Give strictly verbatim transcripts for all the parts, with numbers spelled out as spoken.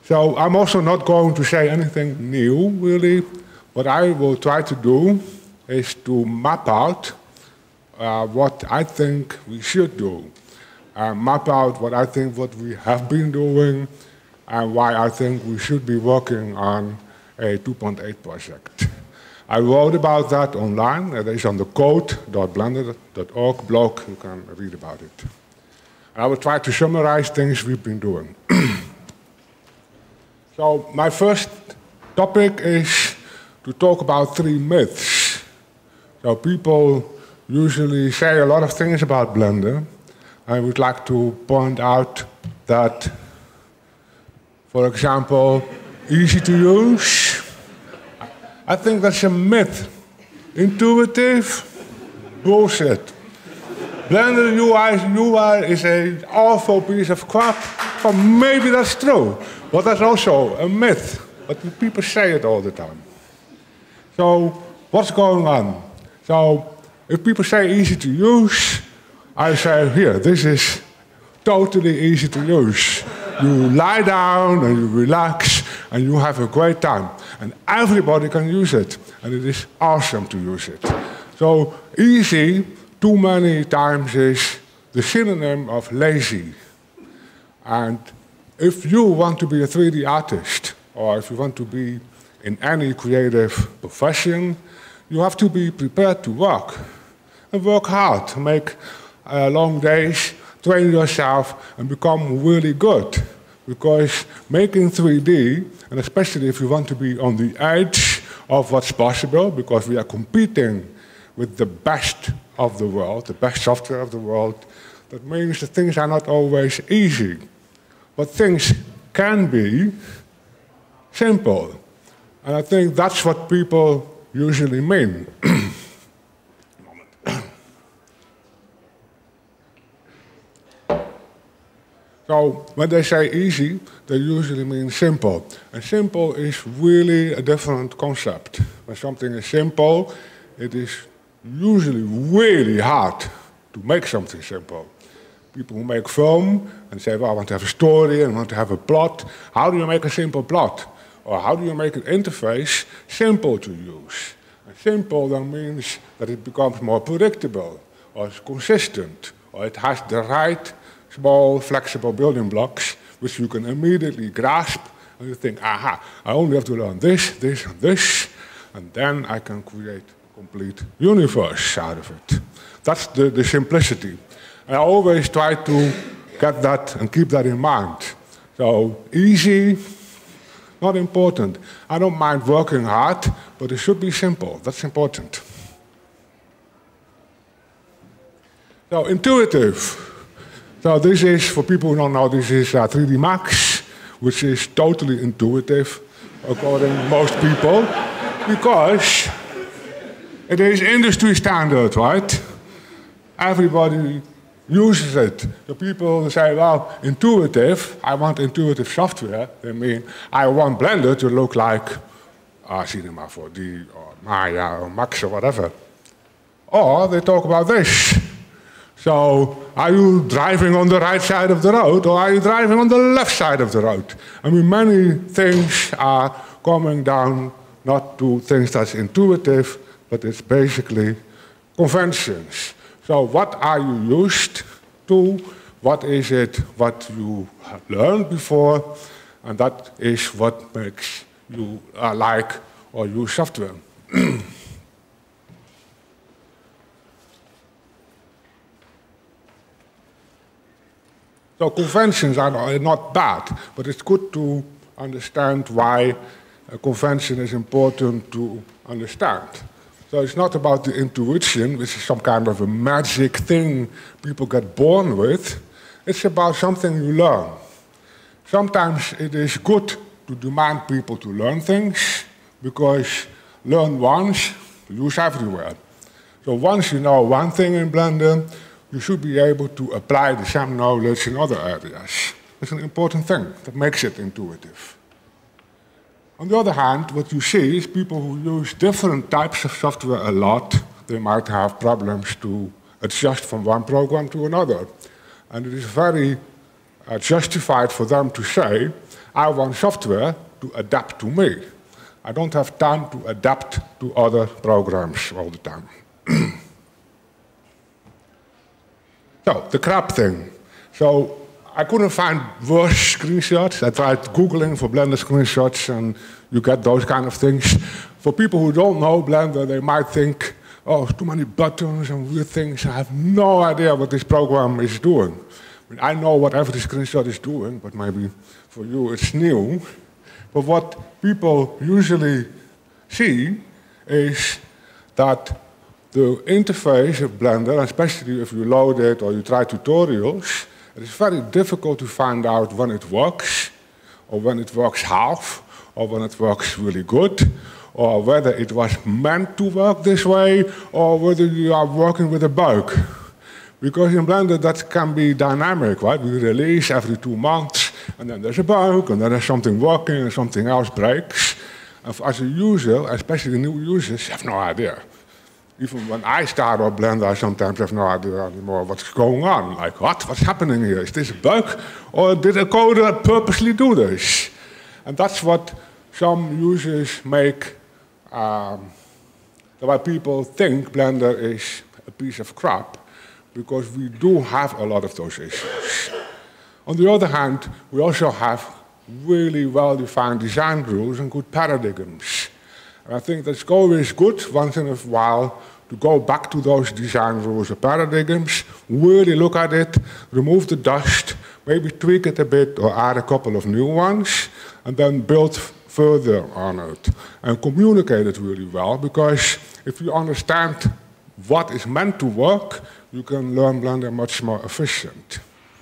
So I'm also not going to say anything new, really. What I will try to do is to map out uh, what I think we should do. Uh, map out what I think what we have been doing and why I think we should be working on a two point eight project. I wrote about that online. It is on the code dot blender dot org blog. You can read about it. And I will try to summarize things we've been doing. So my first topic is to talk about three myths. So people usually say a lot of things about Blender. I would like to point out that, for example, easy to use. I think that's a myth. Intuitive, bullshit. Blender U I, U I is an awful piece of crap. Well, maybe that's true, but that's also a myth. But people say it all the time. So what's going on? So if people say easy to use, I say, here, this is totally easy to use. You lie down and you relax and you have a great time. And everybody can use it. And it is awesome to use it. So easy, too many times, is the synonym of lazy. And if you want to be a three D artist, or if you want to be in any creative profession, you have to be prepared to work. And work hard, make uh, long days, train yourself, and become really good. Because making three D, and especially if you want to be on the edge of what's possible, because we are competing with the best of the world, the best software of the world, that means that things are not always easy. But things can be simple. And I think that's what people usually mean. So when they say easy, they usually mean simple. And simple is really a different concept. When something is simple, it is usually really hard to make something simple. People who make film and say, well, I want to have a story and I want to have a plot. How do you make a simple plot? Or how do you make an interface simple to use? And simple then means that it becomes more predictable, or it's consistent, or it has the right small, flexible building blocks which you can immediately grasp, and you think, aha, I only have to learn this, this, and this, and then I can create a complete universe out of it. That's the, the simplicity. And I always try to get that and keep that in mind. So easy, not important. I don't mind working hard, but it should be simple. That's important. So intuitive. So this is, for people who don't know, this is uh, three D Max, which is totally intuitive, according to most people, because it is industry standard, right? Everybody uses it. The people say, well, intuitive, I want intuitive software. They mean, I want Blender to look like uh, Cinema four D or Maya or Max or whatever. Or they talk about this. So, are you driving on the right side of the road or are you driving on the left side of the road? I mean, many things are coming down not to things that's intuitive, but it's basically conventions. So what are you used to? What is it what you have learned before? And that is what makes you uh, like or use software. So conventions are not bad, but it's good to understand why a convention is important to understand. So it's not about the intuition, which is some kind of a magic thing people get born with. It's about something you learn. Sometimes it is good to demand people to learn things, because learn once, use everywhere. So once you know one thing in Blender, you should be able to apply the same knowledge in other areas. It's an important thing that makes it intuitive. On the other hand, what you see is people who use different types of software a lot, they might have problems to adjust from one program to another. And it is very uh, justified for them to say, I want software to adapt to me. I don't have time to adapt to other programs all the time. So, the crap thing. So, I couldn't find worse screenshots. I tried Googling for Blender screenshots, and you get those kind of things. For people who don't know Blender, they might think, oh, too many buttons and weird things. I have no idea what this program is doing. I mean, I know what every screenshot is doing, but maybe for you it's new. But what people usually see is that the interface of Blender, especially if you load it or you try tutorials, it is very difficult to find out when it works, or when it works half, or when it works really good, or whether it was meant to work this way, or whether you are working with a bug. Because in Blender that can be dynamic, right? We release every two months, and then there's a bug, and then there's something working, and something else breaks. And as a user, especially new users, have no idea. Even when I start up Blender, I sometimes have no idea anymore what's going on. Like, what? What's happening here? Is this a bug? Or did a coder purposely do this? And that's what some users make, um, why people think Blender is a piece of crap, because we do have a lot of those issues. On the other hand, we also have really well-defined design rules and good paradigms. And I think that's always good, once in a while, to go back to those design rules or paradigms, really look at it, remove the dust, maybe tweak it a bit or add a couple of new ones, and then build further on it. And communicate it really well, because if you understand what is meant to work, you can learn Blender much more efficient.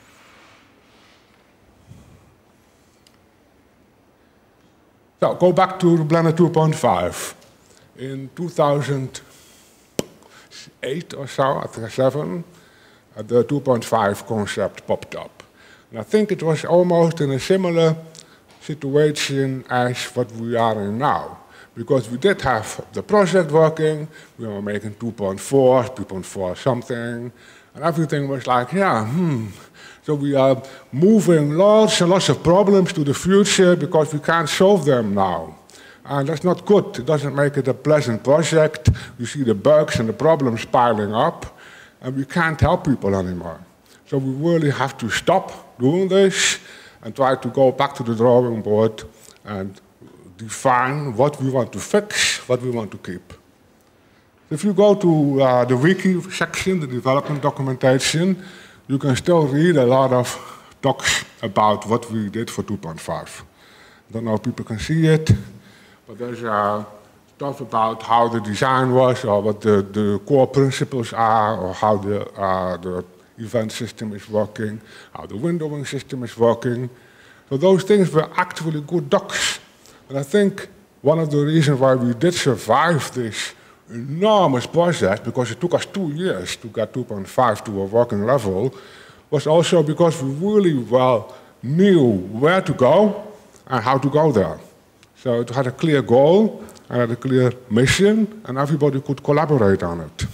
So, go back to Blender two point five. In two thousand eight or so, I think seven, uh, the two point five concept popped up. And I think it was almost in a similar situation as what we are in now. Because we did have the project working, we were making two point four, two point four something, and everything was like, yeah, hmm. So we are moving lots and lots of problems to the future because we can't solve them now. And that's not good. It doesn't make it a pleasant project. You see the bugs and the problems piling up, and we can't help people anymore. So we really have to stop doing this and try to go back to the drawing board and define what we want to fix, what we want to keep. If you go to uh, the wiki section, the development documentation, you can still read a lot of docs about what we did for two point five. I don't know if people can see it, but there's uh, stuff about how the design was, or what the, the core principles are, or how the, uh, the event system is working, how the windowing system is working. So those things were actually good docs. And I think one of the reasons why we did survive this enormous project, because it took us two years to get two point five to a working level, was also because we really well knew where to go and how to go there. So it had a clear goal and had a clear mission, and everybody could collaborate on it.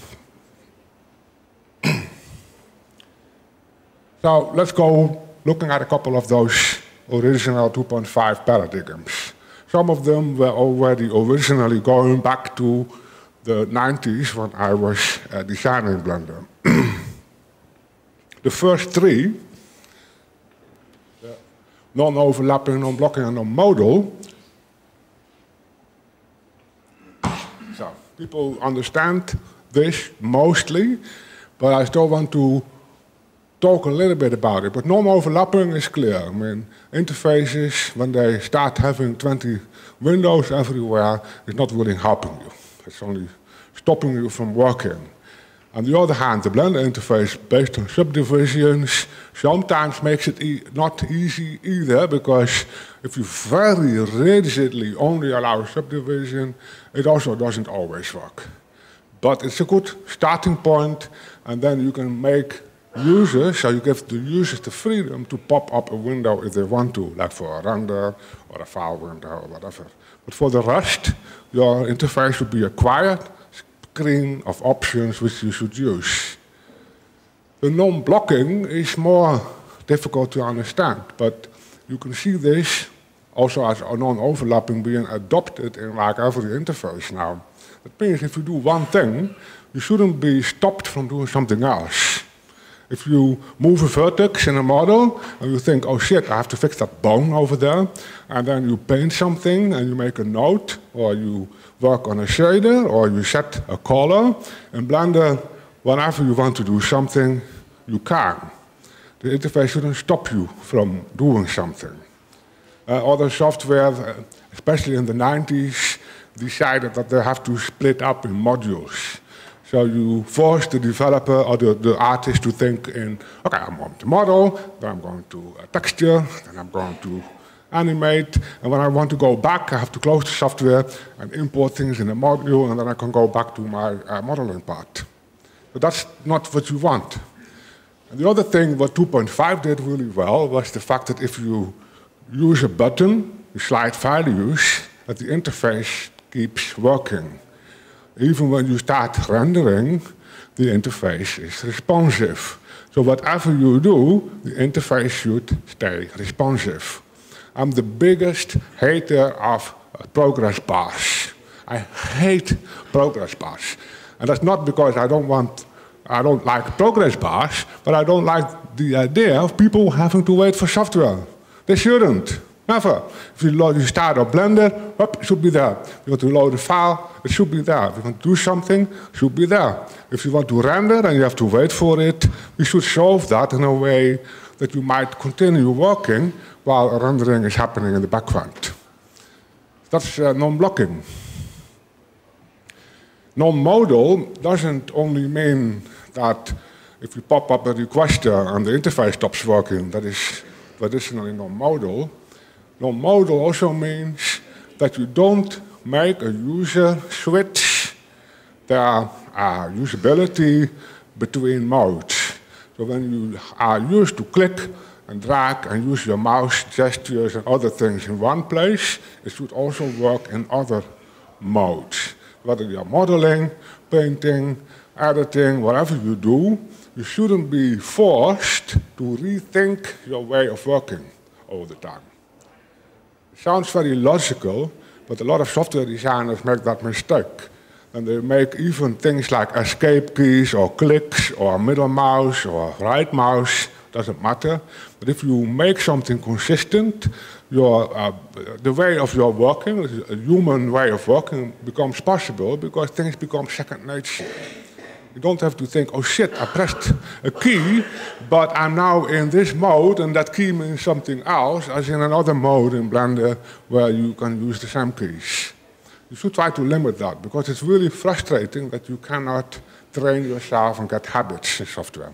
So let's go looking at a couple of those original two point five paradigms. Some of them were already originally going back to the nineties when I was uh, designing Blender. The first three, uh, non-overlapping, non-blocking, and non-modal. So people understand this mostly, but I still want to talk a little bit about it. But non-overlapping is clear. I mean, interfaces, when they start having twenty windows everywhere, it's not really helping you. It's only stopping you from working. On the other hand, the Blender interface based on subdivisions sometimes makes it e not easy either, because if you very rigidly only allow subdivision, it also doesn't always work. But it's a good starting point, and then you can make users, so you give the users the freedom to pop up a window if they want to, like for a render or a file window or whatever. But for the rest, your interface would be a quiet screen of options which you should use. The non-blocking is more difficult to understand. But you can see this also as a non-overlapping being adopted in like every interface now. That means if you do one thing, you shouldn't be stopped from doing something else. If you move a vertex in a model and you think, oh shit, I have to fix that bone over there, and then you paint something and you make a note, or you work on a shader, or you set a color, in Blender, whenever you want to do something, you can. The interface shouldn't stop you from doing something. Uh, other software, especially in the nineties, decided that they have to split up in modules. So you force the developer or the, the artist to think in, okay, I'm going to model, then I'm going to uh, texture, then I'm going to animate, and when I want to go back, I have to close the software and import things in the module, and then I can go back to my uh, modeling part. But that's not what you want. And the other thing what two point five did really well was the fact that if you use a button, you slide values, that the interface keeps working. Even when you start rendering, the interface is responsive. So whatever you do, the interface should stay responsive. I'm the biggest hater of progress bars. I hate progress bars. And that's not because I don't want, I don't like progress bars, but I don't like the idea of people having to wait for software. They shouldn't. Never. If you, load, you start up Blender, up, it should be there. If you want to load a file, it should be there. If you want to do something, it should be there. If you want to render and you have to wait for it, we should solve that in a way that you might continue working while rendering is happening in the background. That's uh, non-blocking. Non-modal doesn't only mean that if you pop up a requester and the interface stops working, that is traditionally non-modal. Non-modal also means that you don't make a user switch their uh, usability between modes. So when you are used to click and drag and use your mouse gestures and other things in one place, it should also work in other modes. Whether you're modeling, painting, editing, whatever you do, you shouldn't be forced to rethink your way of working all the time. It sounds very logical, but a lot of software designers make that mistake. And they make even things like escape keys or clicks or middle mouse or right mouse, doesn't matter. But if you make something consistent, your, uh, the way of your working, a human way of working, becomes possible because things become second nature. You don't have to think, oh shit, I pressed a key, but I'm now in this mode, and that key means something else, as in another mode in Blender where you can use the same keys. You should try to limit that, because it's really frustrating that you cannot train yourself and get habits in software.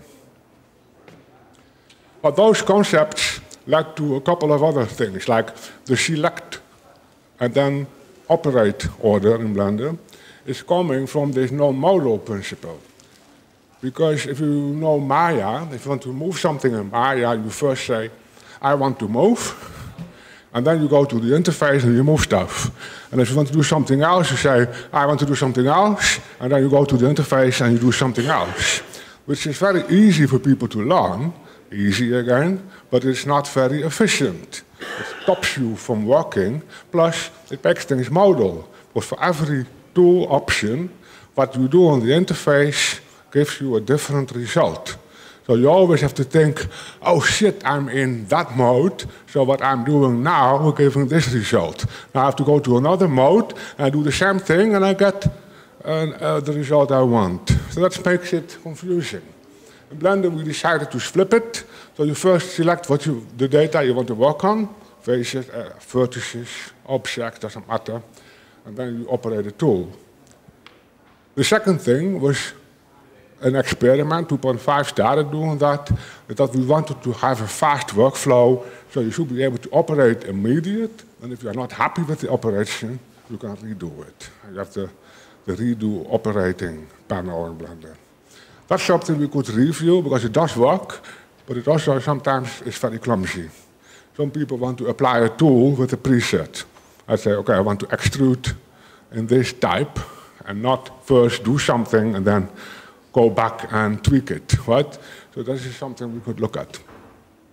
But those concepts led to a couple of other things, like the select and then operate order in Blender is coming from this non-modal principle. Because if you know Maya, if you want to move something in Maya, you first say, I want to move, and then you go to the interface and you move stuff. And if you want to do something else, you say, I want to do something else, and then you go to the interface and you do something else. Which is very easy for people to learn, easy again, but it's not very efficient. It stops you from working, plus it makes things modal. Because for every tool option, what you do on the interface gives you a different result. So you always have to think, oh shit, I'm in that mode, so what I'm doing now will give me this result. Now I have to go to another mode and do the same thing, and I get uh, uh, the result I want. So that makes it confusing. In Blender we decided to flip it, so you first select what you, the data you want to work on, faces, uh, vertices, objects, doesn't matter, and then you operate the tool. The second thing was an experiment. two point five started doing that, that we wanted to have a fast workflow, so you should be able to operate immediate, and if you are not happy with the operation, you can redo it. You have the, the redo operating panel in Blender. That's something we could review because it does work, but it also sometimes is very clumsy. Some people want to apply a tool with a preset. I say, okay, I want to extrude in this type, and not first do something and then go back and tweak it, right? So this is something we could look at.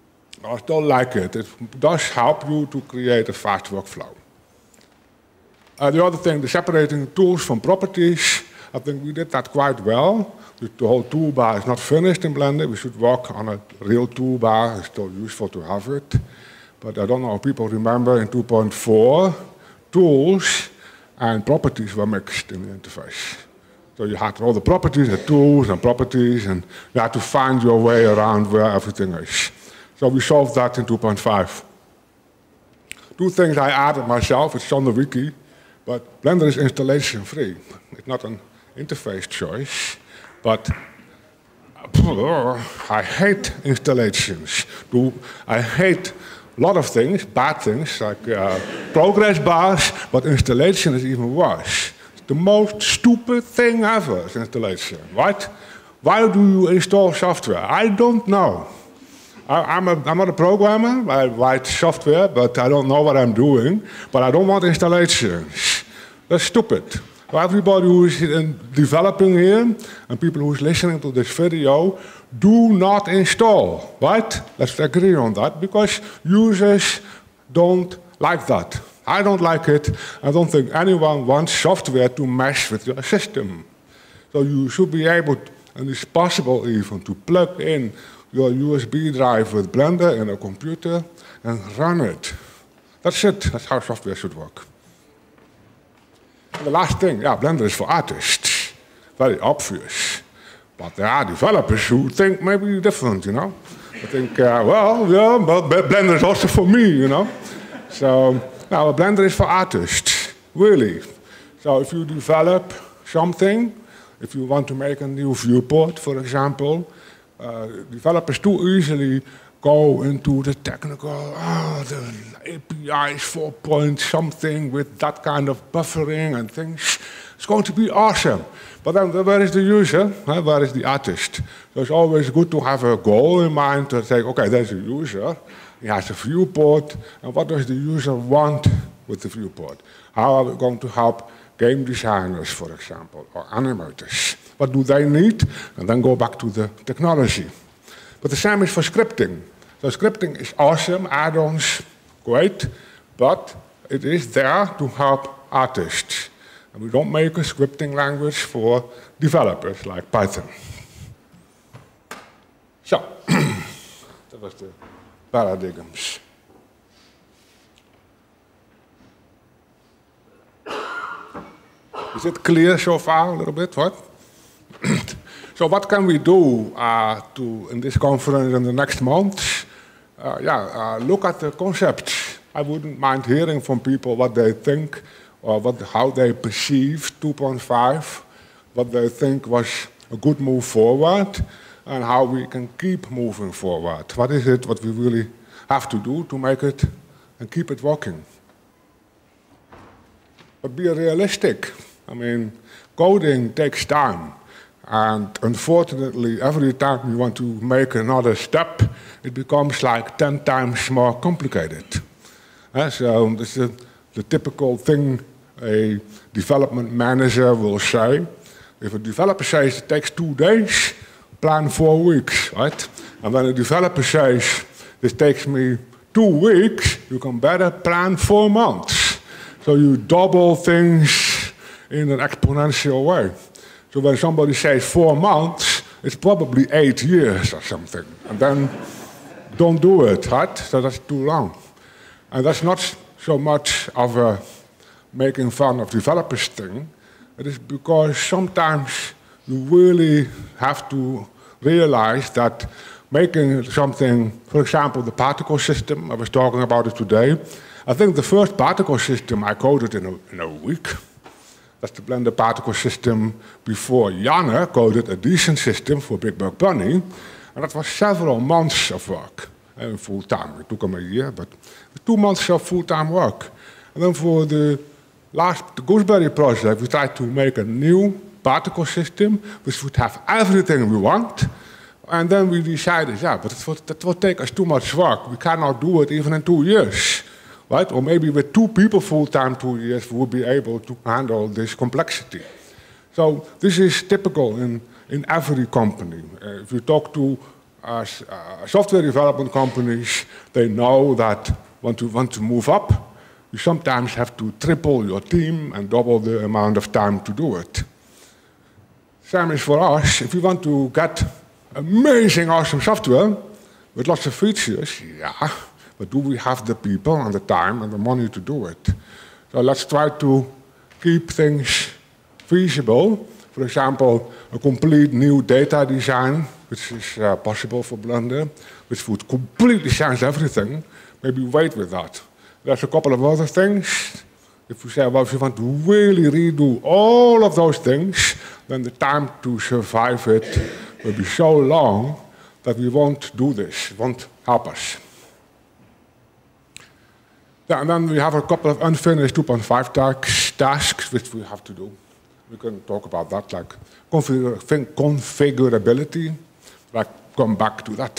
I still like it. It does help you to create a fast workflow. Uh, the other thing, the separating tools from properties, I think we did that quite well. The whole toolbar is not finished in Blender. We should work on a real toolbar. It's still useful to have it. But I don't know if people remember in two point four, tools and properties were mixed in the interface. So you had all the properties, the tools and properties, and you had to find your way around where everything is. So we solved that in two point five. Two things I added myself, it's on the wiki, but Blender is installation free. It's not an interface choice, but I hate installations. I hate a lot of things, bad things, like uh, progress bars, but installation is even worse. It's the most stupid thing ever, is installation, right? Why do you install software? I don't know. I, I'm, a, I'm not a programmer, I write software, but I don't know what I'm doing, but I don't want installations. That's stupid. For everybody who is in developing here, and people who is listening to this video, do not install, right? Let's agree on that, because users don't like that. I don't like it. I don't think anyone wants software to mesh with your system. So you should be able, and it's possible even, to plug in your U S B drive with Blender in a computer and run it. That's it. That's how software should work. And the last thing, yeah, Blender is for artists. Very obvious. But there are developers who think maybe different, you know. I think, uh, well, yeah, but Blender is also for me, you know. So, now Blender is for artists, really. So if you develop something, if you want to make a new viewport, for example, uh, developers too easily go into the technical, oh, the A P Is four point something with that kind of buffering and things. It's going to be awesome. But then where is the user? Huh? Where is the artist? So it's always good to have a goal in mind to say, okay, there's a user, he has a viewport, and what does the user want with the viewport? How are we going to help game designers, for example, or animators? What do they need? And then go back to the technology. But the same is for scripting. So scripting is awesome, add-ons, great, but it is there to help artists. And we don't make a scripting language for developers like Python. So, that was the paradigms. Is it clear so far a little bit, what? So what can we do uh, to, in this conference in the next months? Uh, yeah, uh, look at the concepts. I wouldn't mind hearing from people what they think, or what, how they perceive two point five, what they think was a good move forward, and how we can keep moving forward. What is it what we really have to do to make it and keep it working? But be realistic. I mean, coding takes time. And unfortunately, every time you want to make another step, it becomes like ten times more complicated. Uh, so this is the typical thing a development manager will say. If a developer says it takes two days, plan four weeks, right? And when a developer says this takes me two weeks, you can better plan four months. So you double things in an exponential way. So when somebody says four months, it's probably eight years or something. And then don't do it, right? So that's too long. And that's not so much of a making fun of developers thing. It is because sometimes you really have to realize that making something, for example, the particle system, I was talking about it today. I think the first particle system I coded in a, in a week. That's the Blender particle system before Janne coded a decent system for Big Buck Bunny. And that was several months of work, and full time. It took him a year, but two months of full-time work. And then for the last the Gooseberry project, we tried to make a new particle system which would have everything we want. And then we decided, yeah, but it would, that would take us too much work. We cannot do it even in two years. Right? Or maybe with two people full-time two years, we would be able to handle this complexity. So this is typical in, in every company. Uh, if you talk to as uh, software development companies, they know that when you want to move up, you sometimes have to triple your team and double the amount of time to do it. Same is for us. If we want to get amazing, awesome software with lots of features, yeah, but do we have the people and the time and the money to do it? So let's try to keep things feasible. For example, a complete new data design, which is uh, possible for Blender, which would completely change everything. Maybe wait with that. There's a couple of other things. If we say, well, if you want to really redo all of those things, then the time to survive it will be so long that we won't do this, it won't help us. Yeah, and then we have a couple of unfinished two point five tasks which we have to do. We can talk about that, like configura configurability. I'll come back to that.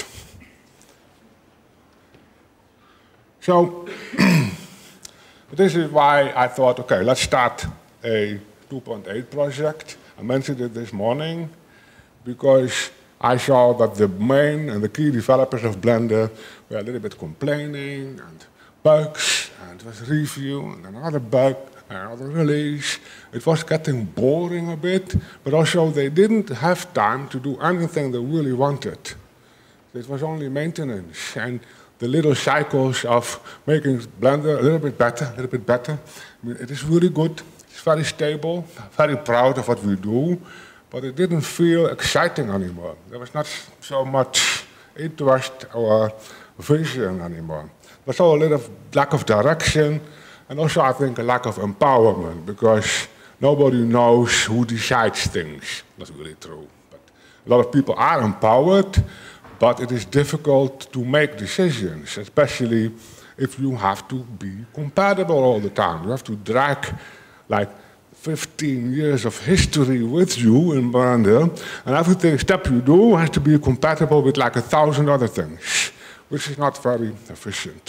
So this is why I thought, okay, let's start a two point eight project. I mentioned it this morning because I saw that the main and the key developers of Blender were a little bit complaining and bugs, and it was review, and another bug, and another release. It was getting boring a bit, but also they didn't have time to do anything they really wanted. It was only maintenance, and the little cycles of making Blender a little bit better, a little bit better. I mean, it is really good, it's very stable, very proud of what we do, but it didn't feel exciting anymore. There was not so much interest or vision anymore. There was also a little lack of direction, and also I think a lack of empowerment, because nobody knows who decides things. That's really true. But a lot of people are empowered, but it is difficult to make decisions, especially if you have to be compatible all the time. You have to drag like fifteen years of history with you in Blender, and every step you do has to be compatible with like a thousand other things, which is not very efficient.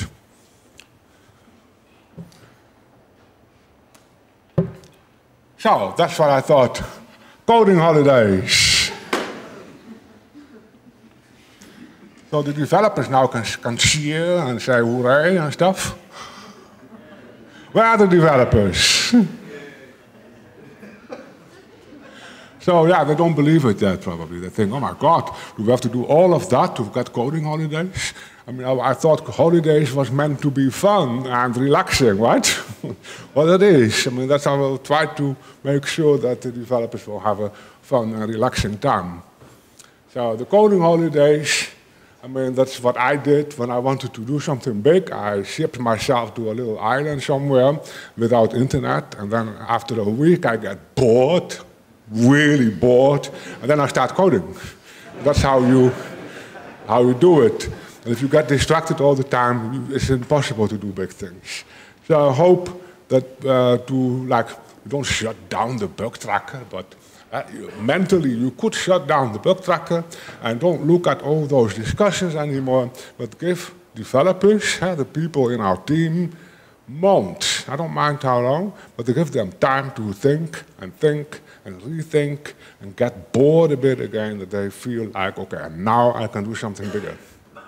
So that's what I thought. Coding holidays. So the developers now can, can cheer and say hooray and stuff. Where are the developers? So yeah, they don't believe it yet probably. They think, oh my God, do we have to do all of that to get coding holidays? I mean, I, I thought holidays was meant to be fun and relaxing, right? Well, it is. I mean, that's how we'll try to make sure that the developers will have a fun and relaxing time. So the coding holidays, I mean, that's what I did when I wanted to do something big. I shipped myself to a little island somewhere without internet, and then after a week I get bored, really bored, and then I start coding. That's how you, how you do it. And if you get distracted all the time, it's impossible to do big things. So I hope that uh, to, like, you don't shut down the bug tracker, but uh, you, mentally you could shut down the bug tracker and don't look at all those discussions anymore, but give developers, uh, the people in our team, months. I don't mind how long, but to give them time to think and think and rethink and get bored a bit again, that they feel like, okay, now I can do something bigger.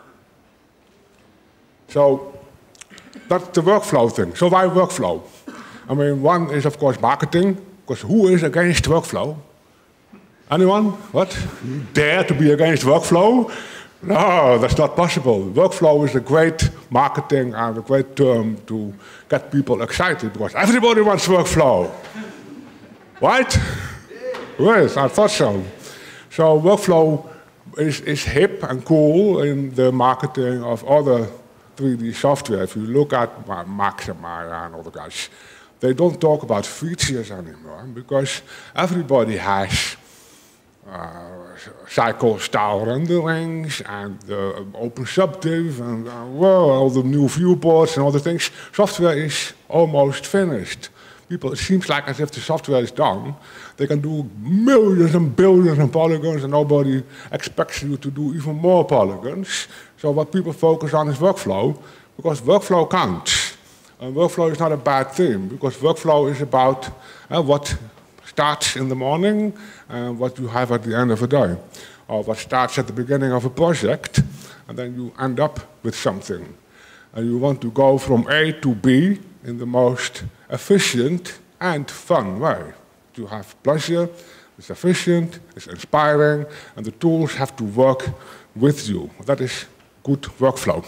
So that's the workflow thing. So why workflow? I mean, one is, of course, marketing, because who is against workflow? Anyone? What? You dare to be against workflow? No, that's not possible. Workflow is a great marketing and a great term to get people excited, because everybody wants workflow. Right? Yes, I thought so. So workflow is, is hip and cool in the marketing of other three D software. If you look at Max and Maya and all the guys, they don't talk about features anymore, because everybody has uh, cycle-style renderings and uh, open subdiv and uh, well, all the new viewports and all the things. Software is almost finished. People, it seems like as if the software is done. They can do millions and billions of polygons, and nobody expects you to do even more polygons. So what people focus on is workflow, because workflow counts. And workflow is not a bad thing, because workflow is about uh, what starts in the morning and what you have at the end of the day. or what starts at the beginning of a project, and then you end up with something. And you want to go from A to B in the most efficient and fun way. To have pleasure, it's efficient, it's inspiring, and the tools have to work with you. That is good workflow.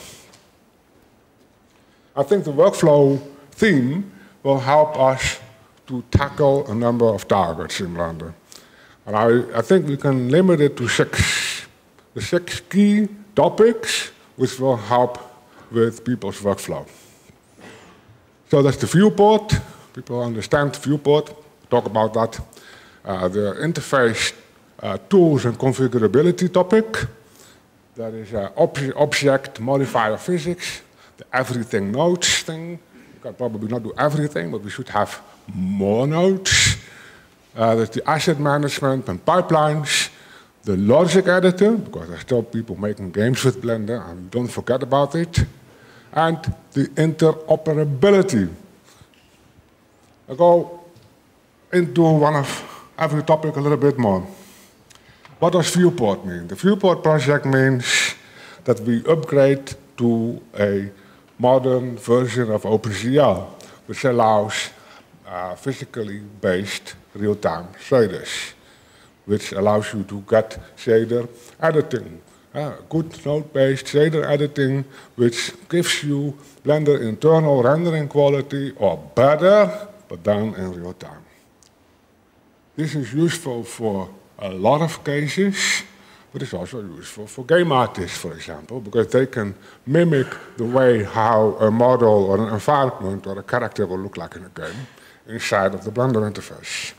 I think the workflow theme will help us to tackle a number of targets in Blender. And I, I think we can limit it to six. The six key topics which will help with people's workflow. So that's the viewport. People understand the viewport. Talk about that. Uh, the interface uh, tools and configurability topic. That is uh, ob object modifier physics. The everything nodes thing. You can probably not do everything, but we should have more nodes. Uh, there's the asset management and pipelines. The logic editor, because there's still people making games with Blender, and don't forget about it. And the interoperability. I'll go into one of every topic a little bit more. What does viewport mean? The viewport project means that we upgrade to a modern version of OpenGL, which allows uh, physically based real-time shaders, which allows you to get shader editing. Uh, good node-based shader editing, which gives you Blender internal rendering quality or better, but done in real time. This is useful for a lot of cases, but it's also useful for game artists, for example, because they can mimic the way how a model or an environment or a character will look like in a game inside of the Blender interface.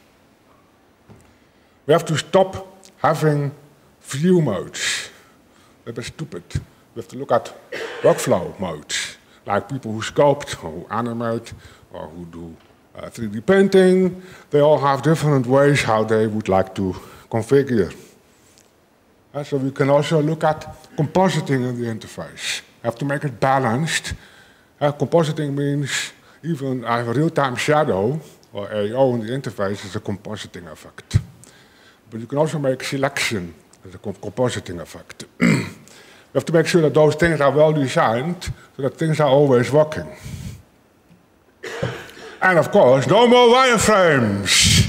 We have to stop having view modes. That is stupid. We have to look at workflow modes, like people who sculpt, or who animate, or who do uh, three D painting. They all have different ways how they would like to configure. Uh, so we can also look at compositing in the interface. We have to make it balanced. Uh, compositing means even I have a real-time shadow, or A O in the interface is a compositing effect. But you can also make selection as a comp compositing effect. You have to make sure that those things are well designed, so that things are always working. And of course, no more wireframes.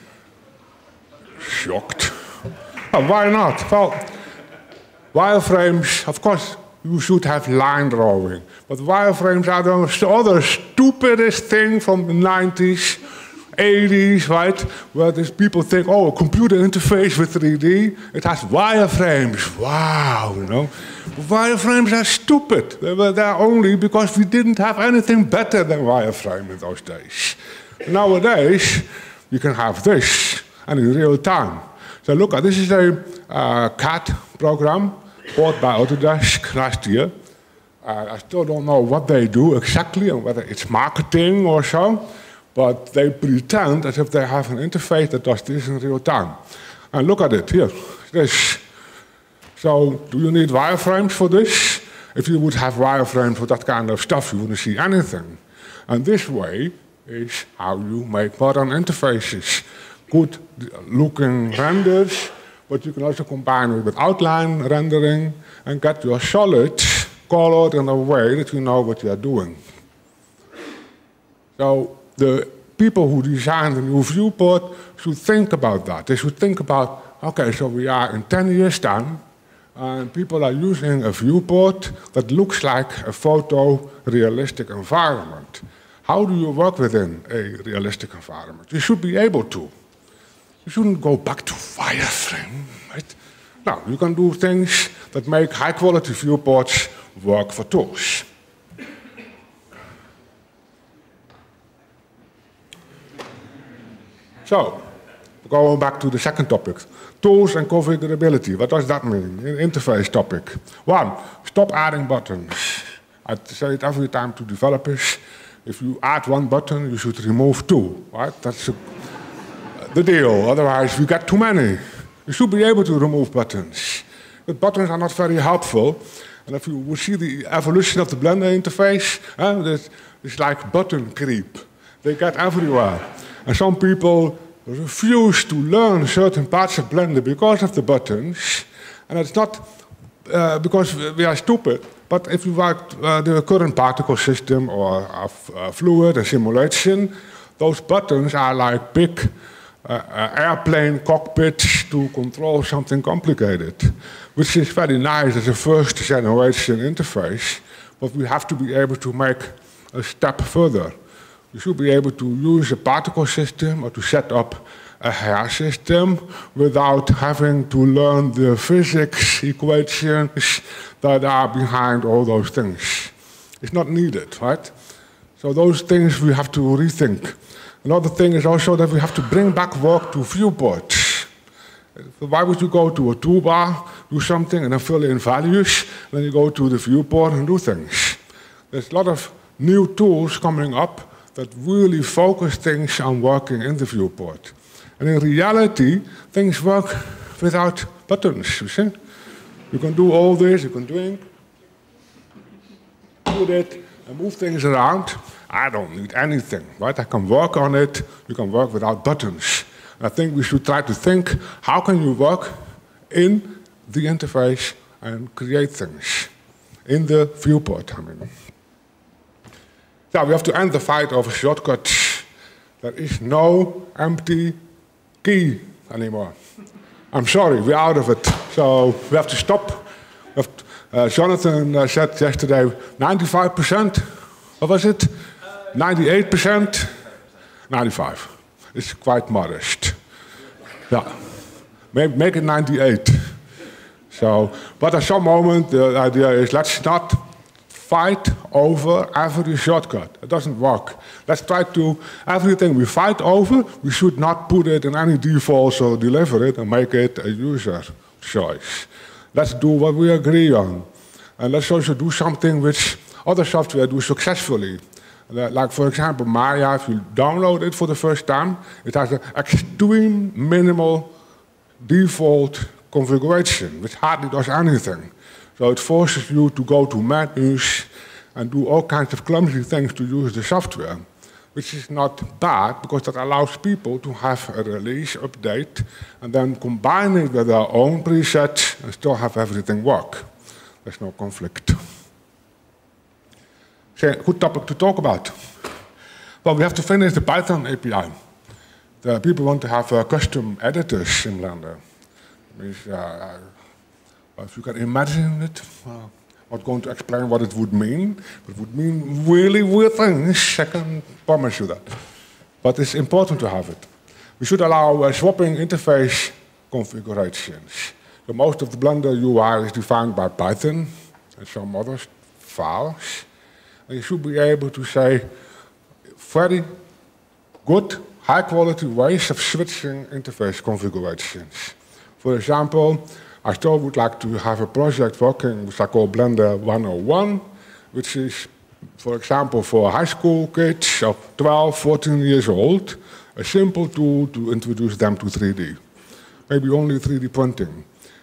Shocked. Oh, why not? Well, wireframes, of course, you should have line drawing. But wireframes are the other stupidest thing from the nineties, eighties, right? Where these people think, oh, a computer interface with three D, it has wireframes. Wow, you know. But wireframes are stupid. They were there only because we didn't have anything better than wireframe in those days. Nowadays, you can have this, and in real time. So look, this is a uh, C A D program bought by Autodesk last year. Uh, I still don't know what they do exactly and whether it's marketing or so, but they pretend as if they have an interface that does this in real time. And look at it here. This. So do you need wireframes for this? If you would have wireframes for that kind of stuff, you wouldn't see anything. And this way is how you make modern interfaces. Good looking renders, but you can also combine it with outline rendering and get your solids colored in a way that you know what you are doing. So the people who design the new viewport should think about that. They should think about, okay, so we are in ten years' time, and people are using a viewport that looks like a photorealistic environment. How do you work within a realistic environment? You should be able to. You shouldn't go back to wireframe, right? No, you can do things that make high-quality viewports work for tools. So, going back to the second topic, tools and configurability. What does that mean? Interface topic. One, stop adding buttons. I say it every time to developers. If you add one button, you should remove two, right? That's a, the deal. Otherwise, we get too many. You should be able to remove buttons. But buttons are not very helpful. And if you would see the evolution of the Blender interface, eh, it's like button creep. They get everywhere. And some people refuse to learn certain parts of Blender because of the buttons. And it's not uh, because we are stupid, but if you work uh, the current particle system or uh, fluid and simulation, those buttons are like big uh, uh, airplane cockpits to control something complicated, which is very nice as a first generation interface, but we have to be able to make a step further. You should be able to use a particle system or to set up a hair system without having to learn the physics equations that are behind all those things. It's not needed, right? So those things we have to rethink. Another thing is also that we have to bring back work to viewports. Why would you go to a toolbar, do something, and then fill in values, and then you go to the viewport and do things? There's a lot of new tools coming up that really focus things on working in the viewport. And in reality, things work without buttons, you see? You can do all this, you can drink, do that, and move things around. I don't need anything, right? I can work on it, you can work without buttons. And I think we should try to think, how can you work in the interface and create things in the viewport, I mean. So we have to end the fight over shortcuts. There is no empty key anymore. I'm sorry, we're out of it. So we have to stop. We have to, uh, Jonathan uh, said yesterday, ninety-five percent. What was it? ninety-eight percent? ninety-five. It's quite modest. Yeah. Make, make it ninety-eight. So, but at some moment, the idea is let's not fight over every shortcut. It doesn't work. Let's try to, everything we fight over, we should not put it in any defaults or deliver it and make it a user choice. Let's do what we agree on. And let's also do something which other software do successfully. Like, for example, Maya, if you download it for the first time, it has an extreme minimal default configuration, which hardly does anything. So it forces you to go to menus and do all kinds of clumsy things to use the software, which is not bad because that allows people to have a release update and then combine it with their own presets and still have everything work. There's no conflict. So, good topic to talk about. Well, we have to finish the Python A P I. The people want to have uh, custom editors in Blender. Means, uh, if you can imagine it, uh, I'm not going to explain what it would mean, but it would mean really weird things, I can promise you that. But it's important to have it. We should allow uh, swapping interface configurations. So most of the Blender U I is defined by Python and some other files. And you should be able to say very good, high-quality ways of switching interface configurations. For example, I still would like to have a project working which I call Blender one oh one, which is, for example, for high school kids of twelve, fourteen years old, a simple tool to introduce them to three D. Maybe only three D printing.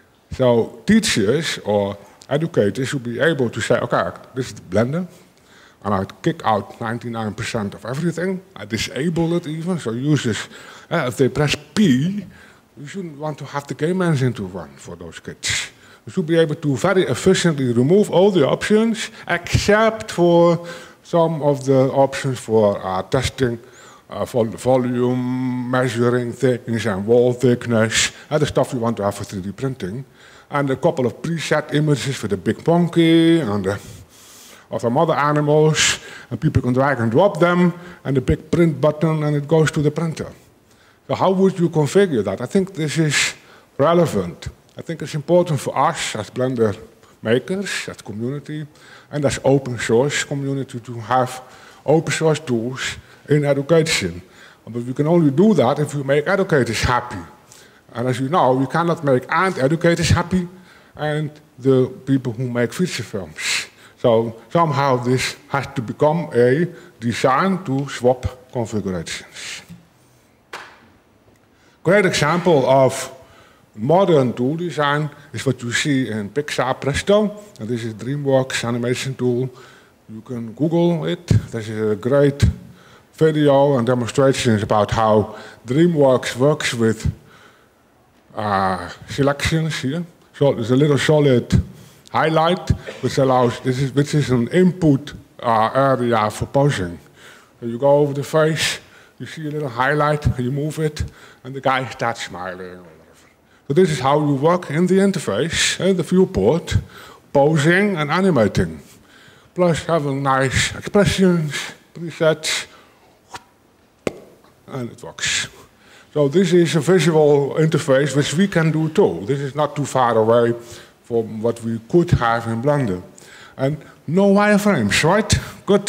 So teachers or educators should be able to say, okay, this is Blender, and I kick out ninety-nine percent of everything. I disable it even, so users, uh, if they press P, you shouldn't want to have the game engine to run for those kids. You should be able to very efficiently remove all the options, except for some of the options for uh, testing, uh, for the volume, measuring things, and wall thickness, and the stuff you want to have for three D printing. And a couple of preset images for the big monkey and the, or some other animals, and people can drag and drop them, and the big print button, and it goes to the printer. So how would you configure that? I think this is relevant. I think it's important for us as Blender makers, as community, and as open source community to have open source tools in education. But we can only do that if we make educators happy. And as you know, we cannot make and educators happy and the people who make feature films. So somehow this has to become a design to swap configurations. Great example of modern tool design is what you see in Pixar Presto. And this is DreamWorks animation tool. You can Google it. This is a great video and demonstrations about how DreamWorks works with uh, selections here. So there's a little solid highlight which allows, this is, which is an input uh, area for posing. So you go over the face, you see a little highlight, you move it, and the guy starts smiling or whatever. So this is how you work in the interface, in the viewport, posing and animating. Plus having nice expressions, presets, and it works. So this is a visual interface which we can do too. This is not too far away from what we could have in Blender. And no wireframes, right? Good.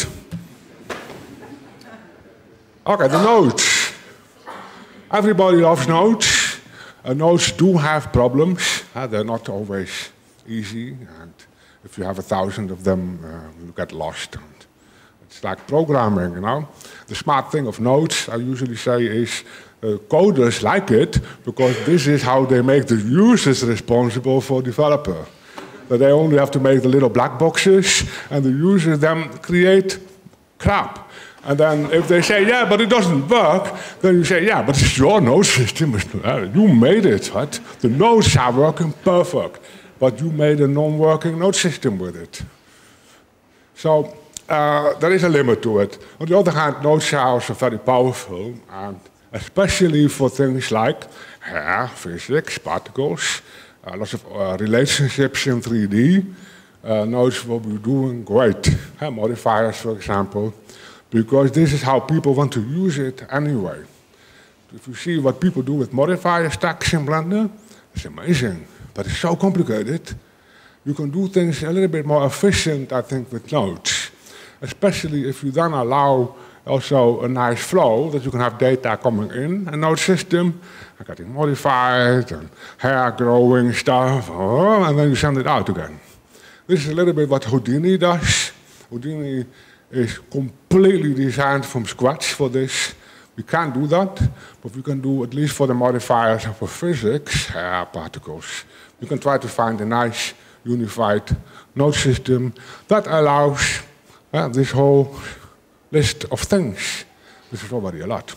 Okay, the nodes. Everybody loves nodes. Uh, nodes do have problems. Uh, they're not always easy. And if you have a thousand of them, uh, you get lost. And it's like programming, you know. The smart thing of nodes, I usually say, is uh, coders like it because this is how they make the users responsible for developer. That they only have to make the little black boxes, and the users then create crap. And then if they say, yeah, but it doesn't work, then you say, yeah, but it's your node system. You made it, right? The nodes are working perfect, but you made a non-working node system with it. So uh, there is a limit to it. On the other hand, nodes are also very powerful, and especially for things like hair, physics, particles, uh, lots of uh, relationships in three D. Uh, nodes will be doing great. Uh, modifiers, for example. Because this is how people want to use it anyway. If you see what people do with modifier stacks in Blender, it's amazing. But it's so complicated. You can do things a little bit more efficient, I think, with nodes. Especially if you then allow also a nice flow, that you can have data coming in a node system, and getting modified, and hair growing stuff, and then you send it out again. This is a little bit what Houdini does. Houdini is completely designed from scratch for this. We can't do that, but we can do, at least for the modifiers and for physics, uh, particles. We can try to find a nice unified node system that allows uh, this whole list of things, which is already a lot.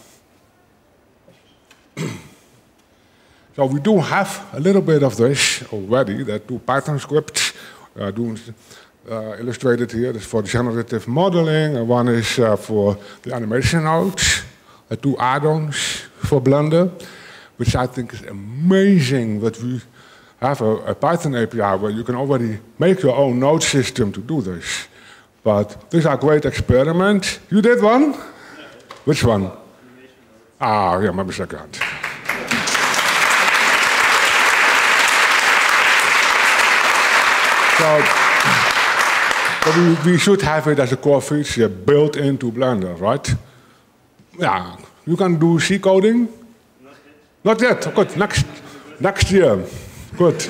So we do have a little bit of this already, that two Python scripts uh, do Uh, illustrated here. This is for generative modeling, and one is uh, for the animation nodes, uh, two add-ons for Blender, which I think is amazing that we have a, a Python A P I where you can already make your own node system to do this. But these are great experiments. You did one? Yeah. Which one? Ah, yeah, maybe second. So, But we, we should have it as a core feature built into Blender, right? Yeah, you can do C coding? Not yet. Not yet. Good. Next, next year. Good.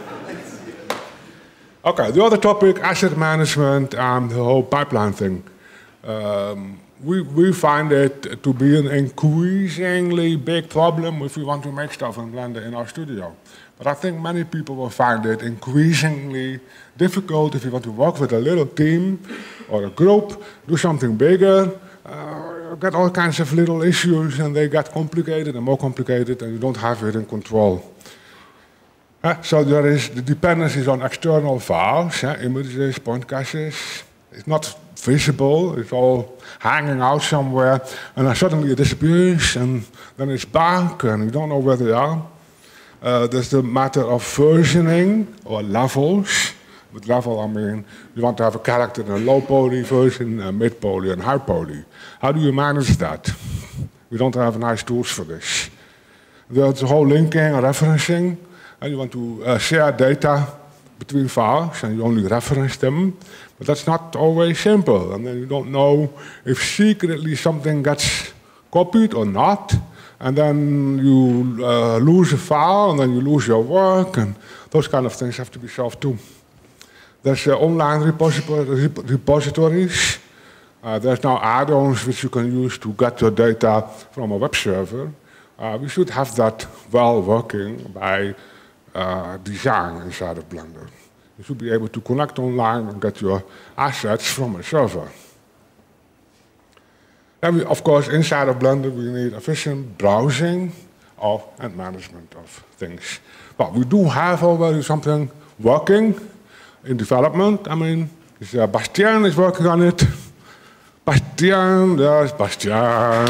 Okay, the other topic, asset management and the whole pipeline thing. Um, we, we find it to be an increasingly big problem if we want to make stuff in Blender in our studio. But I think many people will find it increasingly difficult if you want to work with a little team or a group, do something bigger, uh, get all kinds of little issues and they get complicated and more complicated and you don't have it in control. Uh, so there is the dependencies on external files, uh, images, point caches. It's not visible, it's all hanging out somewhere and then suddenly it disappears and then it's back and you don't know where they are. Uh, there's the matter of versioning or levels. With level, I mean, you want to have a character in a low poly version, a mid poly, and high poly. How do you manage that? We don't have nice tools for this. There's the whole linking and referencing, and you want to uh, share data between files, and you only reference them. But that's not always simple, and then you don't know if secretly something gets copied or not. And then you uh, lose a file, and then you lose your work, and those kind of things have to be solved too. There's uh, online repository, repositories. Uh, there's now add-ons which you can use to get your data from a web server. Uh, we should have that well working by uh, design inside of Blender. You should be able to connect online and get your assets from a server. Then, we, of course, inside of Blender, we need efficient browsing of and management of things. But we do have already something working in development. I mean, uh, Bastien is working on it. Bastien, there's Bastien.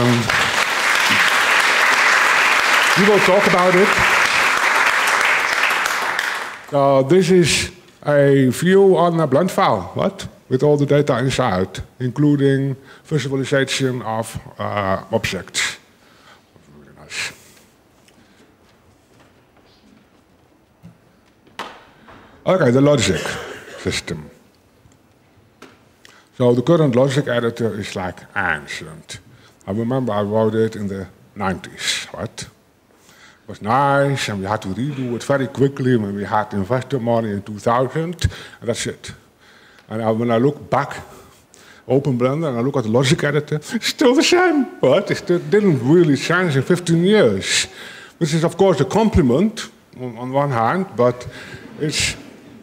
We will talk about it. So this is a view on a blend file, what? With all the data inside, including visualization of uh, objects. Really nice. Okay, the logic system. So the current logic editor is like ancient. I remember I wrote it in the nineties, right? It was nice, and we had to redo it very quickly when we had investor money in two thousand, and that's it. And I, when I look back, open Blender, and I look at the logic editor, it's still the same, but it still didn't really change in fifteen years. Which is, of course, a compliment on, on one hand, but it's,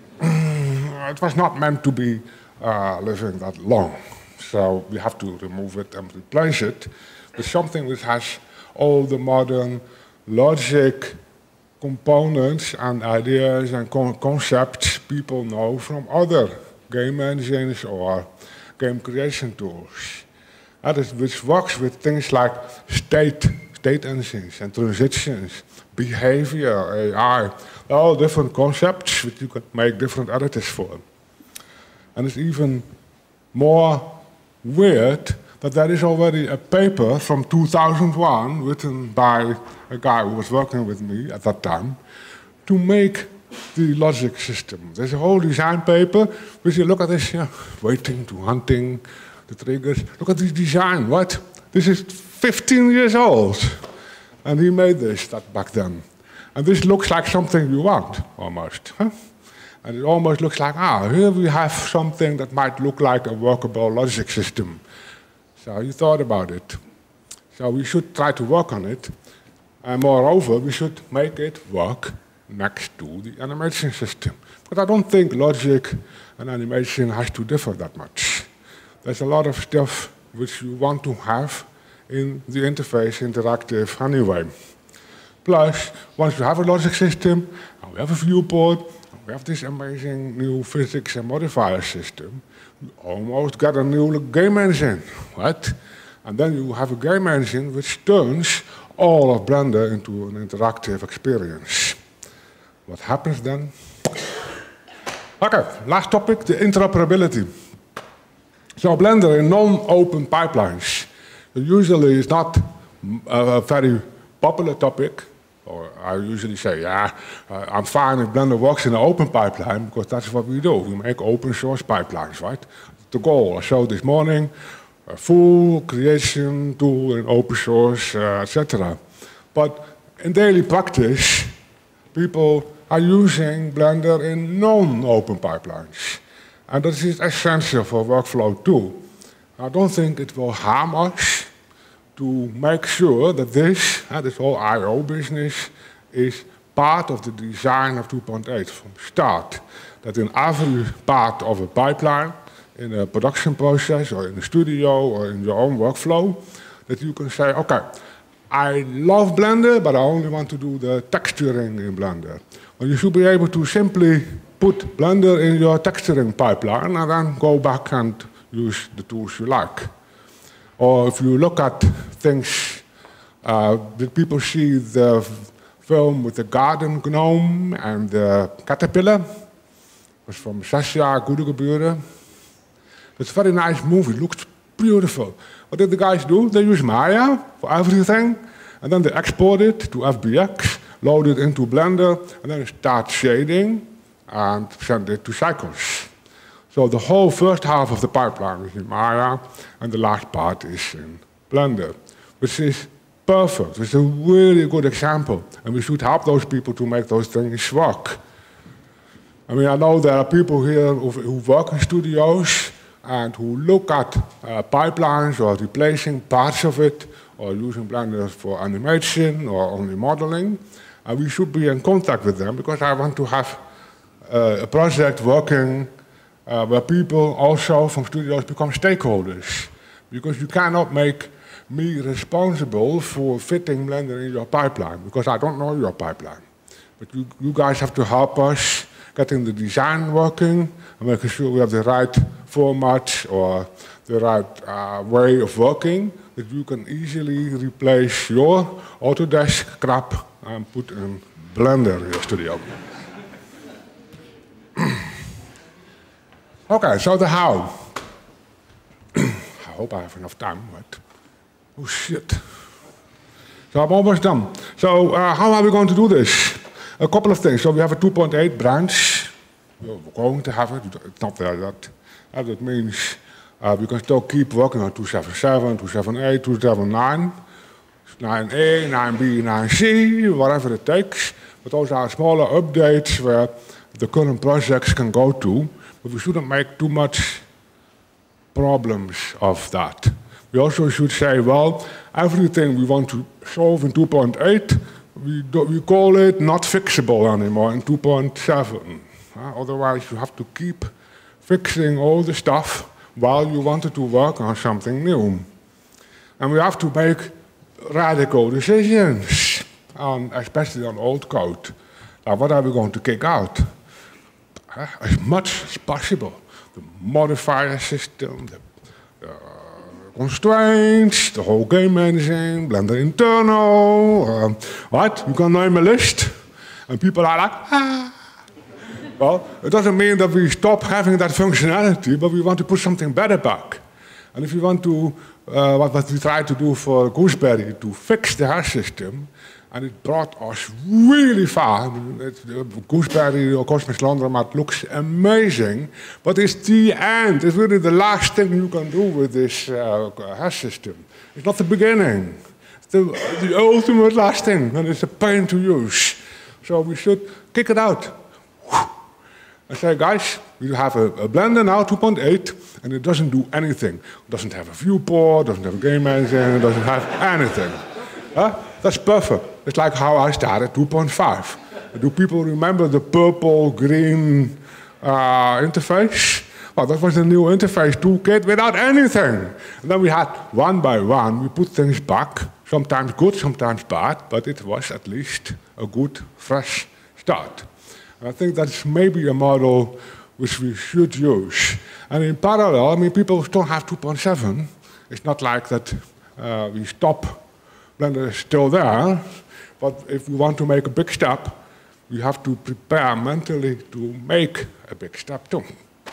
it was not meant to be uh, living that long. So we have to remove it and replace it with something which has all the modern logic components and ideas and con concepts people know from other game engines or game creation tools. That is, which works with things like state, state engines and transitions, behavior, A I, all different concepts which you can make different editors for. And it's even more weird that there is already a paper from two thousand one written by a guy who was working with me at that time to make the logic system. There's a whole design paper which you look at this, yeah, waiting to hunting, the triggers. Look at this design, what? This is fifteen years old. And he made this that back then. And this looks like something you want, almost. Huh? And it almost looks like, ah, here we have something that might look like a workable logic system. So you thought about it. So we should try to work on it. And moreover, we should make it work next to the animation system. But I don't think logic and animation has to differ that much. There's a lot of stuff which you want to have in the interface interactive anyway. Plus, once you have a logic system, and we have a viewport, and we have this amazing new physics and modifier system, you almost get a new game engine, right? And then you have a game engine which turns all of Blender into an interactive experience. What happens then? Okay, last topic, the interoperability. So Blender in non-open pipelines usually is not a very popular topic. Or I usually say, yeah, uh, I'm fine if Blender works in an open pipeline because that's what we do. We make open source pipelines, right? The goal I showed this morning, a full creation tool in open source, uh, et cetera. But in daily practice, people are using Blender in non-open pipelines. And that is essential for workflow too. I don't think it will harm us to make sure that this, uh, this whole I O business, is part of the design of two point eight from start. That in every part of a pipeline, in a production process, or in a studio, or in your own workflow, that you can say, okay, I love Blender, but I only want to do the texturing in Blender. Well, you should be able to simply put Blender in your texturing pipeline and then go back and use the tools you like. Or if you look at things, uh, did people see the film with the garden gnome and the caterpillar? It was from Sascha Goedegeburen. It's a very nice movie, looks beautiful. What did the guys do? They use Maya for everything, and then they export it to F B X, load it into Blender, and then start shading and send it to Cycles. So the whole first half of the pipeline is in Maya, and the last part is in Blender, which is perfect. It's a really good example, and we should help those people to make those things work. I mean, I know there are people here who, who work in studios and who look at uh, pipelines or replacing parts of it, or using Blender for animation or only modeling. And we should be in contact with them, because I want to have uh, a project working Uh, where people also from studios become stakeholders. Because you cannot make me responsible for fitting Blender in your pipeline, because I don't know your pipeline. But you, you guys have to help us getting the design working and making sure we have the right format or the right uh, way of working, that you can easily replace your Autodesk crap and put in Blender in your studio. Okay, so the how. I hope I have enough time, but oh shit. So I'm almost done. So uh, how are we going to do this? A couple of things. So we have a two point eight branch. We're going to have it. It's not there yet. Uh, that means uh, we can still keep working on two seven seven, two seven eight, two seven nine, nine A, nine B, nine C, whatever it takes. But those are smaller updates where the current projects can go to. But we shouldn't make too much problems of that. We also should say, well, everything we want to solve in two point eight, we, do, we call it not fixable anymore in two point seven. Uh, otherwise, you have to keep fixing all the stuff while you wanted to work on something new. And we have to make radical decisions, on, especially on old code. Now, what are we going to kick out? Uh, as much as possible. The modifier system, the uh, constraints, the whole game engine, Blender internal. Uh, what? You can name a list, and people are like, ah. Well, it doesn't mean that we stop having that functionality, but we want to put something better back. And if you want to, uh, what, what we try to do for Gooseberry, to fix the hash system, and it brought us really far. It, uh, Gooseberry or Cosmos Laundromat looks amazing, but it's the end. It's really the last thing you can do with this uh, hash system. It's not the beginning. It's the, the ultimate last thing, and it's a pain to use. So we should kick it out. I say, guys, we have a, a Blender now, two point eight, and it doesn't do anything. It doesn't have a viewport, doesn't have a game engine, it doesn't have anything. Huh? That's perfect. It's like how I started two point five. Do people remember the purple-green uh, interface? Well, that was the new interface toolkit without anything. And then we had, one by one, we put things back, sometimes good, sometimes bad, but it was at least a good, fresh start. And I think that's maybe a model which we should use. And in parallel, I mean, people still have two point seven. It's not like that uh, we stop, Blender is still there. But if we want to make a big step, we have to prepare mentally to make a big step too.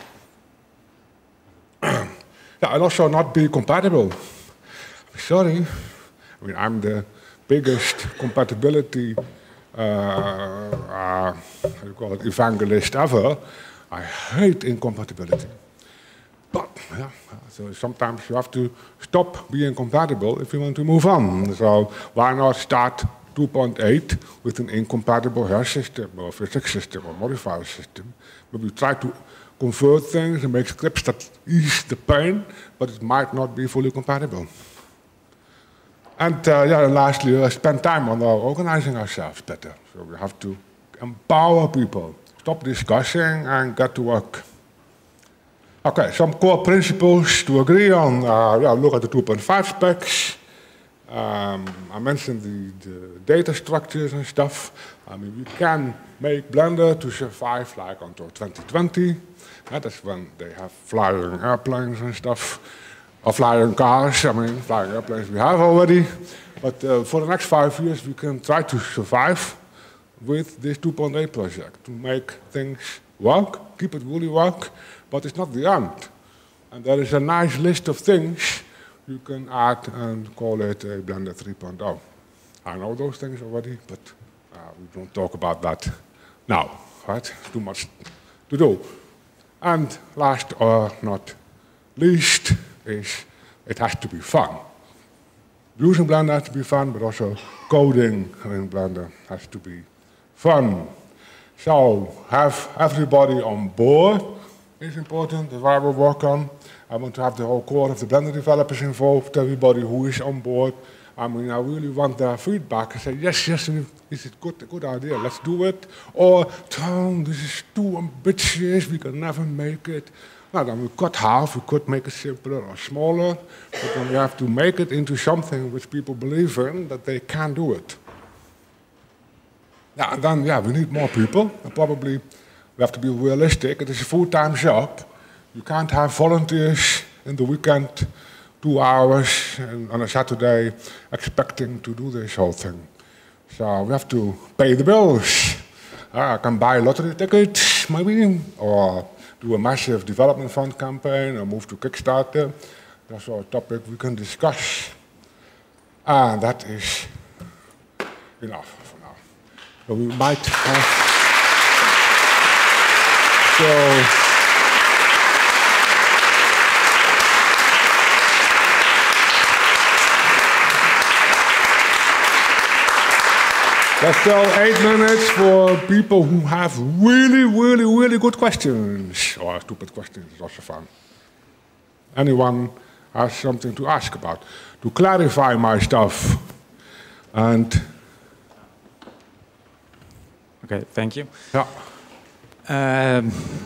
Yeah, and also not be compatible. Sorry, I mean, I'm the biggest compatibility uh, uh, how do you call it, evangelist ever. I hate incompatibility. But yeah, so sometimes you have to stop being compatible if you want to move on. So why not start two point eight with an incompatible hash system or physics system or modifier system? But we try to convert things and make scripts that ease the pain, but it might not be fully compatible. And uh, yeah, lastly, uh, spend time on uh, organizing ourselves better. So we have to empower people, stop discussing and get to work. Okay, some core principles to agree on. Uh, yeah, look at the two point five specs. Um, I mentioned the, the data structures and stuff. I mean, we can make Blender to survive like until twenty twenty. Yeah, that's when they have flying airplanes and stuff. Or flying cars, I mean, flying airplanes we have already. But uh, for the next five years, we can try to survive with this two point eight project, to make things work, keep it really work, but it's not the end. And there is a nice list of things you can add and call it a Blender three point oh. I know those things already, but uh, we don't talk about that now, right? Too much to do. And last or not least is it has to be fun. Using Blender has to be fun, but also coding in Blender has to be fun. So have everybody on board is important, that I will work on. I want to have the whole core of the Blender developers involved, everybody who is on board. I mean, I really want their feedback. I say, yes, yes, this is a good, good idea, let's do it. Or, Tom, this is too ambitious, we can never make it. Now, then we cut half, we could make it simpler or smaller, but then we have to make it into something which people believe in, that they can do it. Yeah, and then, yeah, we need more people, and probably we have to be realistic. It is a full-time job. You can't have volunteers in the weekend, two hours, and on a Saturday, expecting to do this whole thing. So we have to pay the bills. Uh, I can buy lottery tickets, maybe, or do a massive development fund campaign, or move to Kickstarter. That's a topic we can discuss. And that is enough for now. So we might have... So... There's still eight minutes for people who have really, really, really good questions. Or stupid questions is also fun. Anyone has something to ask about? To clarify my stuff. And... Okay, thank you. Yeah. Um,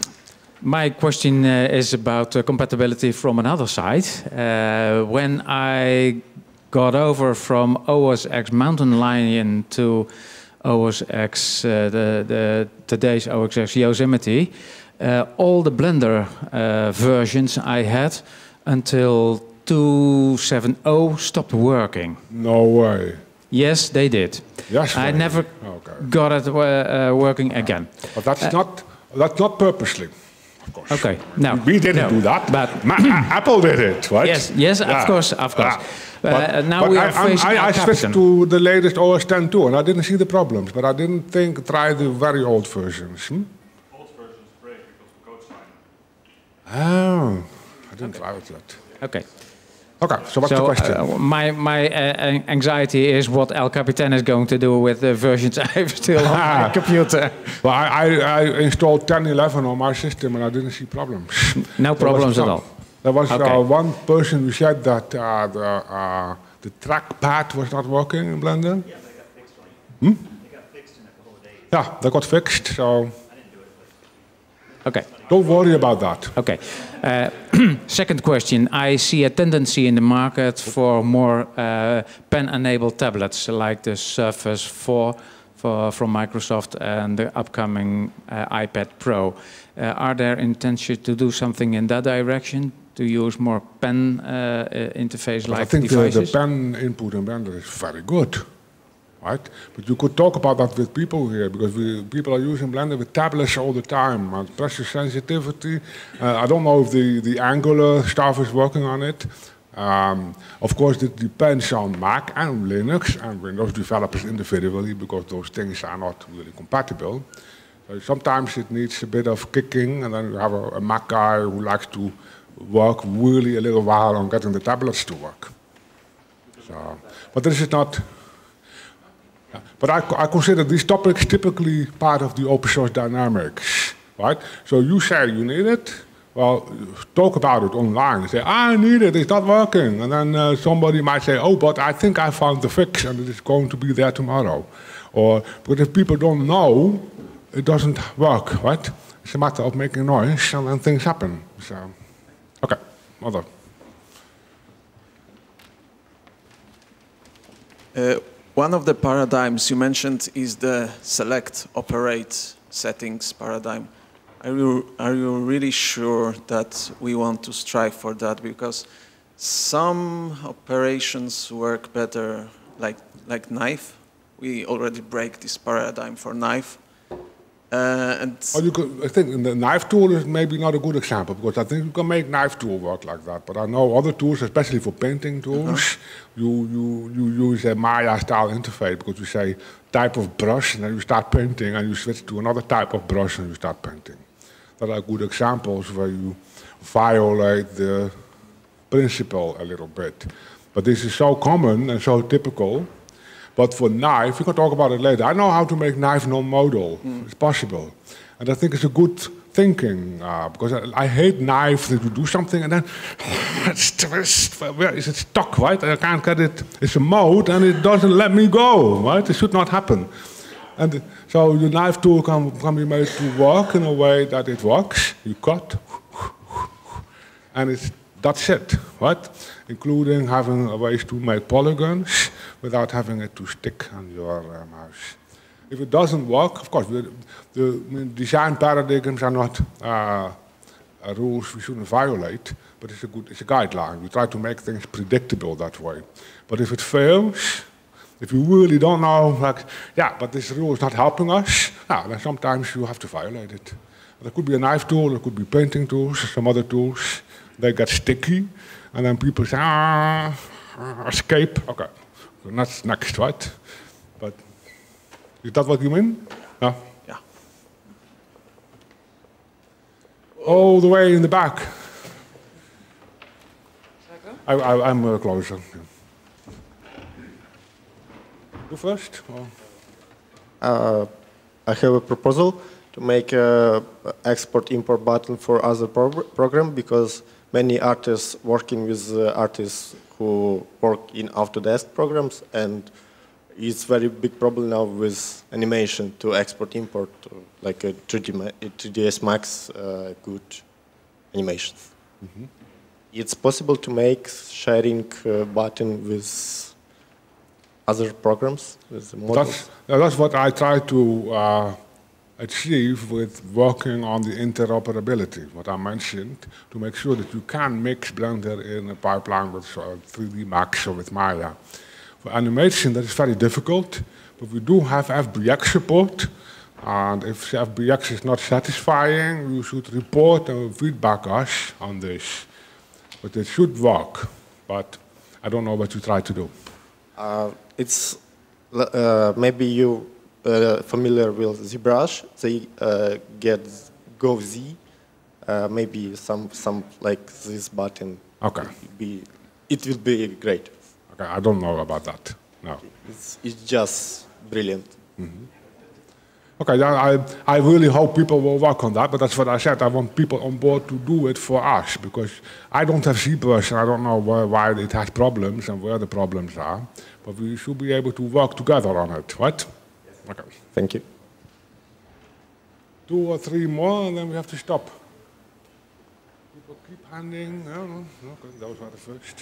my question uh, is about uh, compatibility from another side. Uh, when I got over from O S X Mountain Lion to O S X, uh, the, the today's O S X Yosemite, uh, all the Blender uh, versions I had until two seven zero stopped working. No way. Yes, they did. Yes, I way. never Okay. got it uh, uh, working again. But that's Uh, not that's not purposely, of course. Okay, no. We didn't no, do that. But Ma Apple did it, right? yes, yes, Yeah. of course, of course. Yeah. Uh, But, now but we I, are facing I, I El switched Capitan. to the latest O S ten too, and I didn't see the problems. But I didn't think try the very old versions. Hmm? Old versions break because of code sign. Oh, I didn't try it yet. Okay. Okay, so what's So the question? uh, my my uh, anxiety is what El Capitan is going to do with the versions I have still on my computer. Well, I, I, I installed ten eleven on my system, and I didn't see problems. No problems at all. There was Okay. uh, one person who said that uh, the, uh, the trackpad was not working in Blender. Yeah, they got fixed for you. Hmm? They got fixed in a couple of days. Yeah, they got fixed, so I didn't do it, but Okay. don't worry about that. Okay. Uh, second question. I see a tendency in the market for more uh, pen-enabled tablets like the Surface four for, from Microsoft and the upcoming uh, iPad Pro. Uh, are there intentions to do something in that direction? To use more pen uh, uh, interface-like I think the, devices? the pen input in Blender is very good, right? But you could talk about that with people here, because we, people are using Blender with tablets all the time. And pressure sensitivity, uh, I don't know if the, the Angular stuff is working on it. Um, of course, it depends on Mac and Linux and Windows developers individually, because those things are not really compatible. So sometimes it needs a bit of kicking, and then you have a, a Mac guy who likes to work really a little while on getting the tablets to work. So, but this is not... But I, I consider these topics typically part of the open source dynamics, right? So you say you need it, well, talk about it online. Say, I need it, it's not working. And then uh, somebody might say, oh, but I think I found the fix and it is going to be there tomorrow. Or, but if people don't know, it doesn't work, right? It's a matter of making noise and then things happen. So, okay, other. Uh, one of the paradigms you mentioned is the select, operate settings paradigm. Are you, are you really sure that we want to strive for that? Because some operations work better like, like knife. We already break this paradigm for knife. Uh, and Oh, you could, I think the knife tool is maybe not a good example, because I think you can make knife tool work like that. But I know other tools, especially for painting tools, uh-huh. you, you, you use a Maya style interface, because you say type of brush and then you start painting, and you switch to another type of brush and you start painting. That are good examples where you violate the principle a little bit. But this is so common and so typical. But for knife, we can talk about it later. I know how to make knife non-modal. Mm. It's possible. And I think it's a good thinking, uh, because I, I hate knife that you do something and then it's, where is it stuck, right? I can't get it. It's a mode and it doesn't let me go, right? It should not happen. And so the knife tool can, can be made to work in a way that it works. You cut, and it's, that's it, right? Including having ways to make polygons without having it to stick on your uh, mouse. If it doesn't work, of course, the, the design paradigms are not uh, rules we shouldn't violate, but it's a good, it's a guideline. We try to make things predictable that way. But if it fails, if you really don't know, like, yeah, but this rule is not helping us, yeah, then sometimes you have to violate it. There could be a knife tool, there could be painting tools, some other tools. They get sticky, and then people say, ah, escape. Okay, so that's next, right? But is that what you mean? No? Yeah. All the way in the back. I, I, I'm uh, closer. You first? Or? Uh, I have a proposal to make a export-import button for other pro program, because many artists working with uh, artists who work in Autodesk programs, and it's very big problem now with animation to export-import, like a three D S Max uh, good animations. Mm-hmm. It's possible to make sharing uh, button with other programs, with the models? That's, that's what I try to uh, achieve with working on the interoperability, what I mentioned, to make sure that you can mix Blender in a pipeline with uh, three D Max or with Maya. For animation, that is very difficult, but we do have F B X support, and if F B X is not satisfying, you should report and feedback us on this. But it should work, but I don't know what you try to do. Uh, it's uh, maybe you uh, familiar with ZBrush. They uh, get GoZ. Uh, maybe some some like this button. Okay. It, be, it will be great. Okay, I don't know about that. No. It's, it's just brilliant. Mm-hmm. Okay, I, I really hope people will work on that, but that's what I said. I want people on board to do it for us, because I don't have ZBrush and I don't know why, why it has problems and where the problems are, but we should be able to work together on it, right? Yes. Okay. Thank you. Two or three more and then we have to stop. People keep handing. I don't know. Okay, those are the first.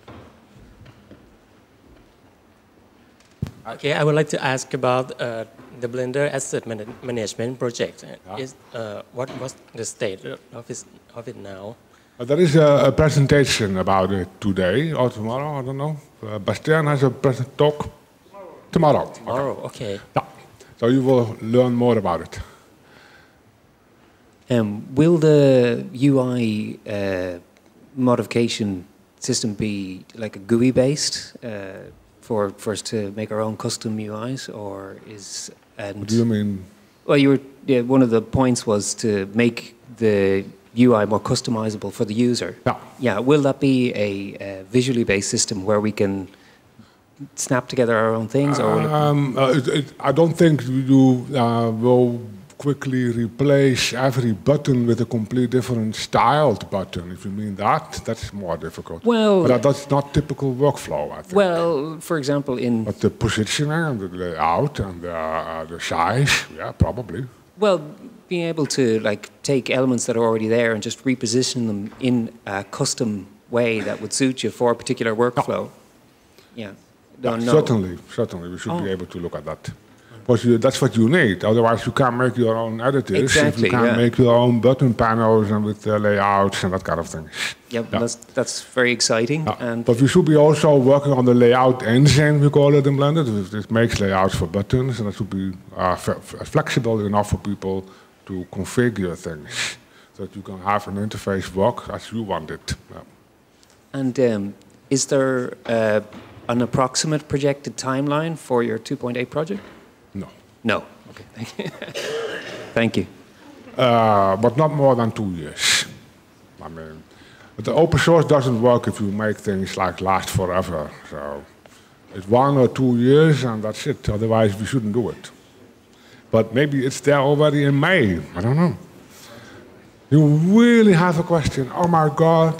Okay, I would like to ask about uh, the Blender Asset Man Management project. Yeah. Is, uh, what was the state of, it, of it now? Uh, there is a, a presentation about it today or tomorrow, I don't know. Uh, Bastien has a present talk. Tomorrow. Tomorrow. Tomorrow, okay. okay. Yeah. So you will learn more about it. Um, will the U I uh, modification system be like a G U I-based? Uh, For, for us to make our own custom U Is, or is and what do you mean? Well, you were yeah, one of the points was to make the U I more customizable for the user. Yeah. Yeah. Will that be a, a visually based system where we can snap together our own things, or will it um, uh, it, it, I don't think you uh, will quickly replace every button with a completely different styled button. If you mean that, that's more difficult. Well, but that's not typical workflow, I think. Well, for example, in but the positioning and the layout and the, uh, the size, yeah, probably. Well, being able to like take elements that are already there and just reposition them in a custom way that would suit you for a particular workflow. No. Yeah. No, no. Certainly, certainly, we should oh. be able to look at that. Because you, that's what you need. Otherwise, you can't make your own editors. Exactly, you can't yeah. make your own button panels and with uh, layouts and that kind of thing. Yep, yeah, that's that's very exciting. Yeah. And but we should be also working on the layout engine, we call it in Blender. It makes layouts for buttons, and it should be uh, flexible enough for people to configure things, so that you can have an interface work as you want it. Yeah. And um, is there uh, an approximate projected timeline for your two point eight project? No. No. Okay. Thank you. Thank you. Uh, but not more than two years. I mean, but the open source doesn't work if you make things like last forever. So it's one or two years and that's it. Otherwise, we shouldn't do it. But maybe it's there already in May. I don't know. You really have a question? Oh my God.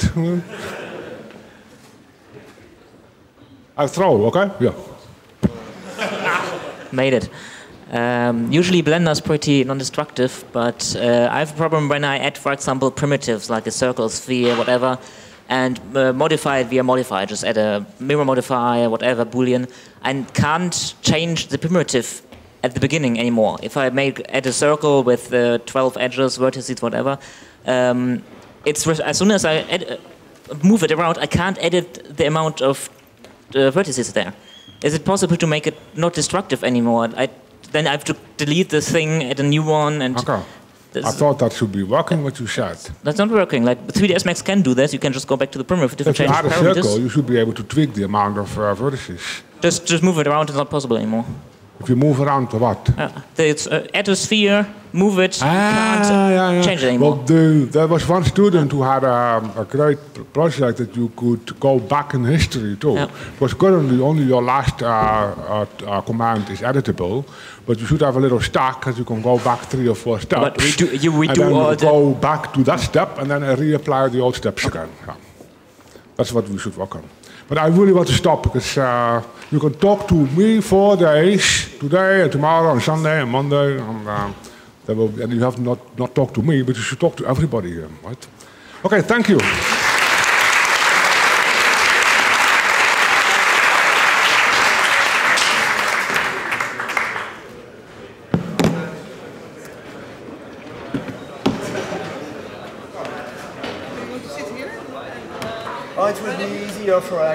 I throw, okay? Yeah. Made it. Um, usually Blender is pretty non-destructive, but uh, I have a problem when I add, for example, primitives like a circle, sphere, whatever, and uh, modify it via modifier. Just add a mirror modifier, whatever, boolean, and can't change the primitive at the beginning anymore. If I make add a circle with uh, twelve edges, vertices, whatever, um, it's as soon as I add, uh, move it around, I can't edit the amount of uh, vertices there. Is it possible to make it not destructive anymore? I, then I have to delete this thing, add a new one, and Okay. I thought that should be working, what you said. that's not working. Like three D S Max can do this. You can just go back to the primitive, If you change add a parameters. circle, you should be able to tweak the amount of uh, vertices. Just just move it around. It's not possible anymore. If you move around to what? Uh, it's uh, add a sphere, move it, Ah, can't yeah, yeah. change it anymore. Well, the, there was one student who had a, a great p- project that you could go back in history too. Yeah. Because currently only your last uh, uh, uh, command is editable, but you should have a little stack that you can go back three or four steps. But we do, you and redo then all the... go back to that step and then reapply the old steps again. Yeah. That's what we should work on. But I really want to stop because uh, you can talk to me four days, today and tomorrow and Sunday and Monday, and, uh, there will be, and you have to not, not talk to me, but you should talk to everybody here, right? Okay, thank you. Oh, it would be easier for